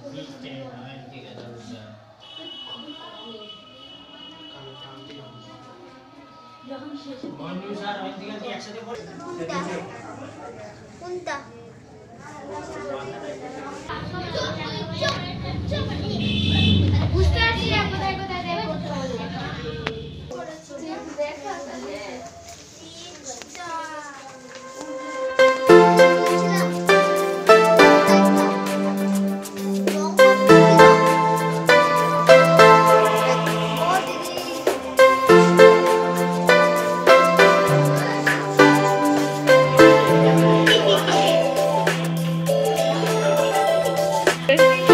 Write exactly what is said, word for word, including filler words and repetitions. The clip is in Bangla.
Viste, no è che caduta. Monu sar hindi ka tiyak sa demo. Punta. Punta. বুঝতে পারছি না কোথায় কোথায় দেবে দেখা তাহলে Thank you.